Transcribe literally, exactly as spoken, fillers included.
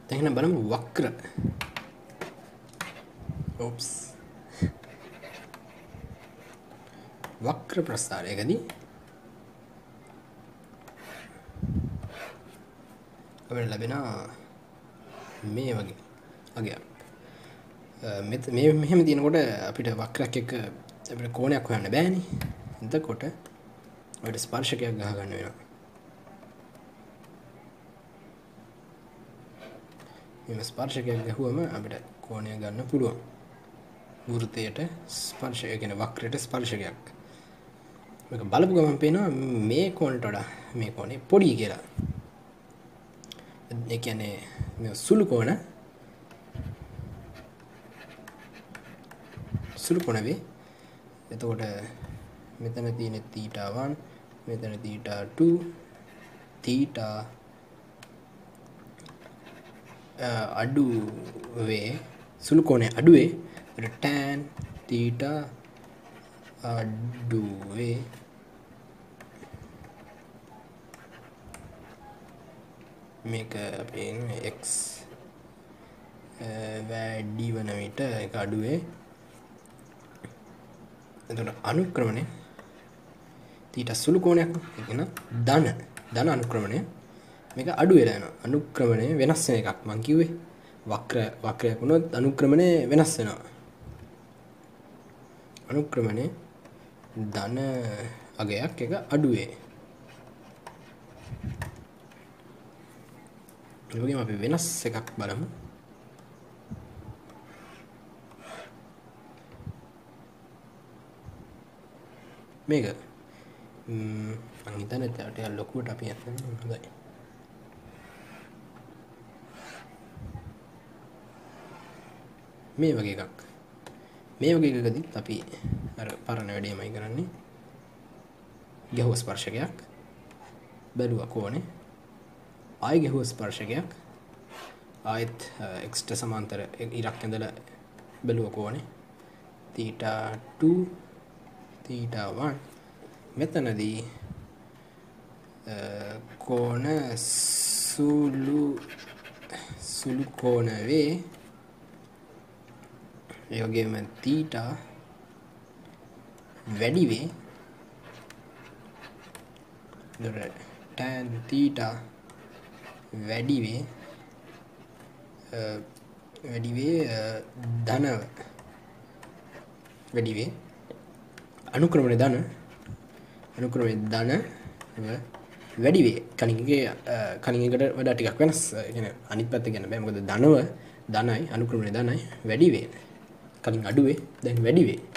දැන් එහෙනම් බලමු වක්‍ර. oops. වක්‍ර ප්‍රස්ථාරයකදී අපිට ලැබෙනවා මේ වගේ අගයක්. මෙත මේ මෙහෙම තියෙනකොට අපිට වක්‍රයක් එක්ක අපිට කෝණයක් හොයන්න බෑනේ. එතකොට අපිට ස්පර්ශකයක් ගහ ගන්න වෙනවා. මේ ස්පර්ශකයක් ගහුවම අපිට කෝණය ගන්න පුළුවන්. වෘතයට ස්පර්ශය කියන වක්‍රයට ස්පර්ශකයක්. මේක බලපු ගමන් පේනවා මේ කෝණයට වඩා මේ කෝණය පොඩි කියලා. ඒ කියන්නේ මේ සුළු කෝණ සුළු කෝණ වේ. එතකොට මෙතන තියෙන theta one, මෙතන theta two, theta අඩු වේ, සුළු කෝණය අඩු වේ. ඒකට tan theta අඩු වේ. මේක අපේ x වැඩි වන විට ඒක අඩු වේ. එතකොට අනුක්‍රමණය theta සුළු කෝණයක් කියන ධන ධන අනුක්‍රමණය මේක අඩු වෙලා යනවා. අනුක්‍රමණය වෙනස් වෙන එකක් මම කිව්වේ. වක්‍ර වක්‍රයක් වුණොත් අනුක්‍රමණය වෙනස් වෙනවා. අනුක්‍රමණය ධන අගයක් එක අඩු වේ. ඒ වගේම අපි වෙනස් එකක් බලමු. මේක මම හිතන්නේ ටිකක් ලොකුවට අපි යන්න හොඳයි. මේ වගේ එකක්. මේ වගේ එකකදීත් අපි අර පරණ වැඩේමයි කරන්නේ. ගැහුව ස්පර්ශකයක් බැලුවා කෝණේ. ආයි ගැහුව ස්පර්ශකයක් ආයත් x ට සමාන්තර ඉරක් ඇඳලා බැලුවා කෝණේ. theta two theta one මෙතනදී කෝණ සුළු සුළු කෝණ වේ. ඒ වගේම theta වැඩි වේ. tan theta වැඩි වේ. වැඩි වේ ධන වැඩි වේ. අනුක්‍රමණය ධන අනුක්‍රමණය ධන වැඩි වේ. කලින් එකේ කලින් එකට වඩා ටිකක් වෙනස්. يعني අනිත් පැත්ත කියන්න බෑ. මොකද ධනව ධනයි අනුක්‍රමණය ධනයි වැඩි වේ. කලින් අඩු වේ දැන් වැඩි වේ.